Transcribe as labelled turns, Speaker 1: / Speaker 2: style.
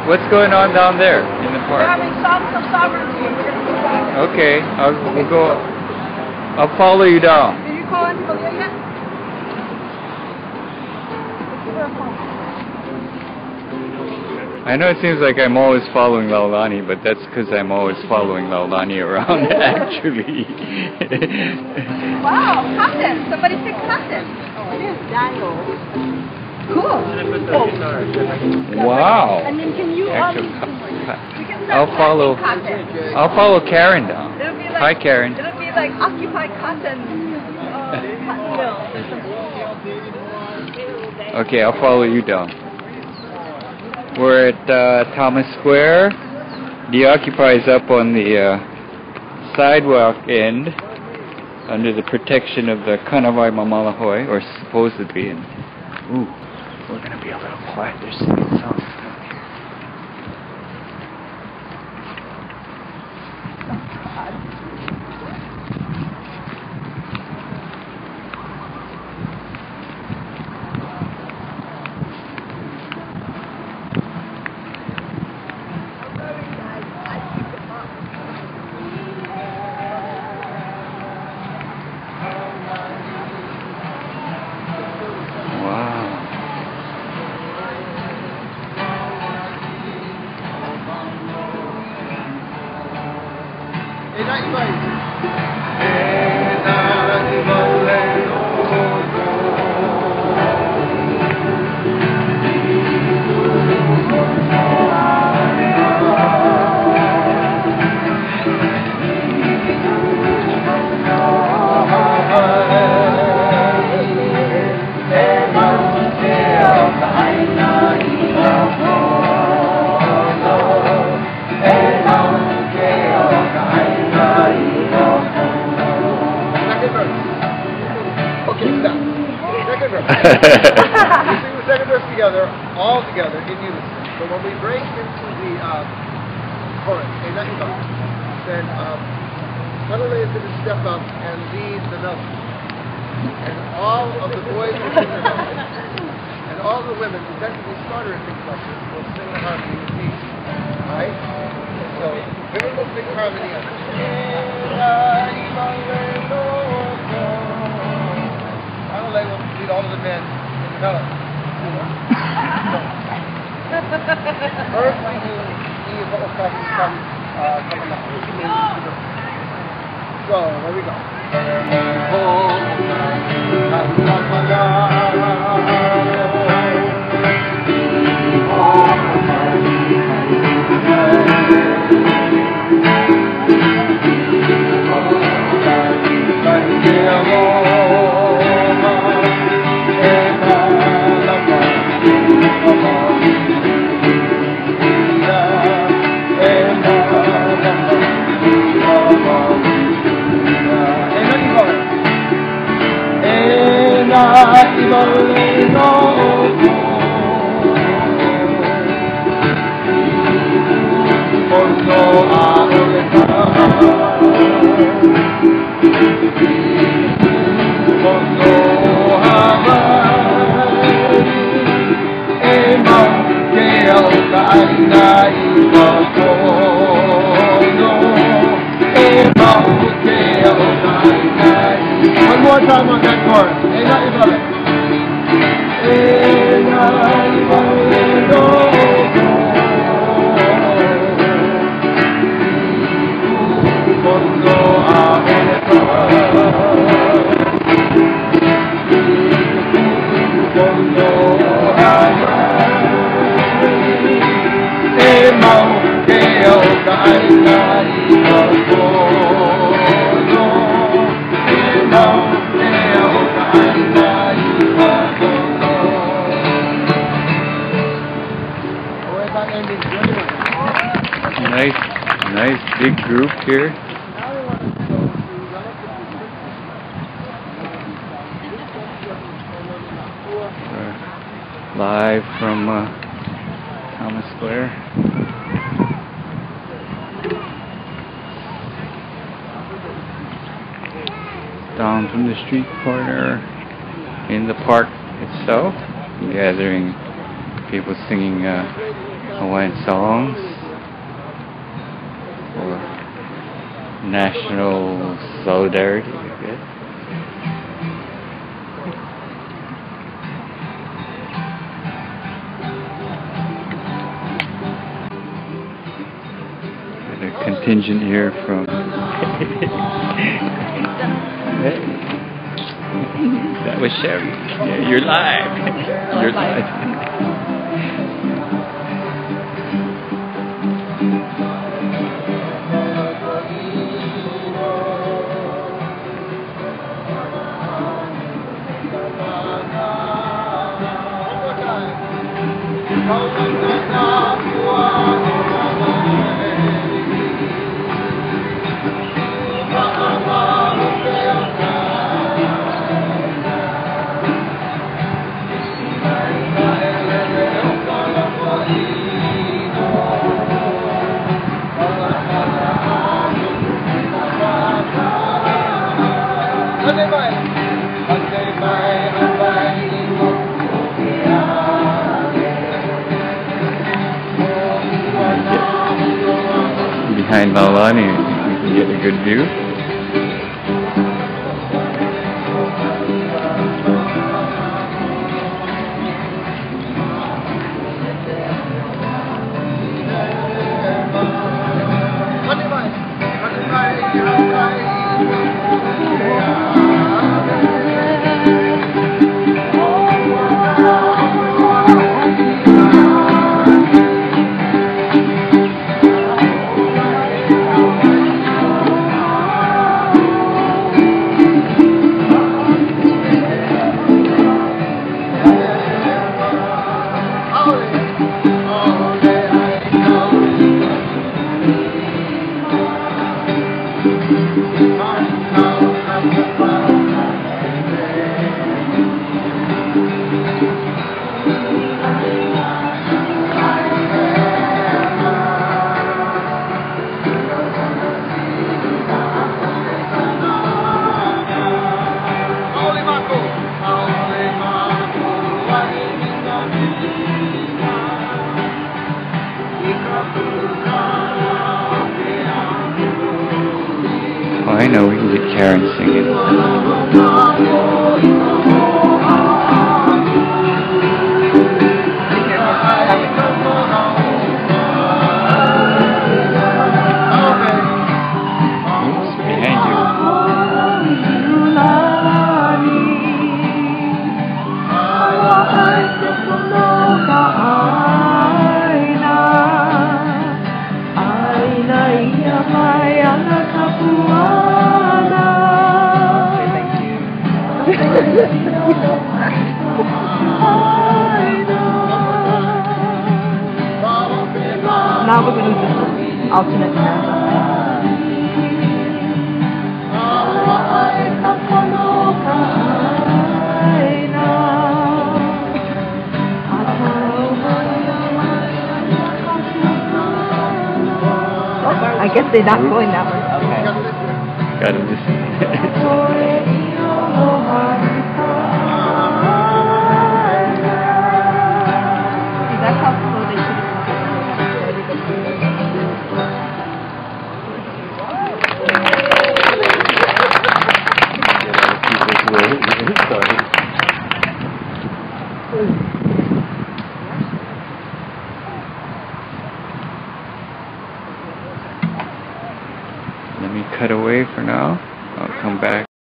Speaker 1: What's going on down there in the park?
Speaker 2: We're having songs of sovereignty. We're going to go back.
Speaker 1: Okay, we'll go. I'll follow you down.
Speaker 2: Did you call Auntie Malia yet?
Speaker 1: I know it seems like I'm always following Laulani, but that's because I'm always following Laulani around, actually.
Speaker 2: Wow, cotton. Somebody said cotton. Oh, it is dangle. Cool.
Speaker 1: Wow.
Speaker 2: And then can you
Speaker 1: I'll follow Karen down.
Speaker 2: It'll be like,
Speaker 1: hi, Karen.
Speaker 2: It'll be like Occupy Cotton.
Speaker 1: Okay, I'll follow you down. We're at Thomas Square. deOccupy is up on the sidewalk end under the protection of the Kanawai Mamalahoi, or supposedly. And ooh, we're going to be a little quiet. They're singing songs down here.
Speaker 3: We sing the second verse together, all together, in unison. So when we break into the chorus, then Honolulu is going to step up and lead the melody. And all of the boys will sing the melody. And all the women, who tend to be smarter in things like this, will sing the harmony with me. Alright? So, women will sing harmony on it. Honolulu will lead all of the men in the melody. First, we do deOccupy coming up. So, there we go. One more time on that chorus.
Speaker 1: Nice big group here. Live from Thomas Square. Down from the street corner in the park itself, gathering people singing Hawaiian songs or national solidarity, I guess. Got a contingent here from that was Sherry. Yeah, you're live. You're live. Behind Laulani, you can get a good view. Oh, I know, we can get Karen singing. Oops, behind you.
Speaker 2: Now we're going to do this alternate stanza. I guess they're not going that way.
Speaker 1: Okay. Gotta listen.
Speaker 2: That's how slow they should
Speaker 1: Let me cut away for now. I'll come back.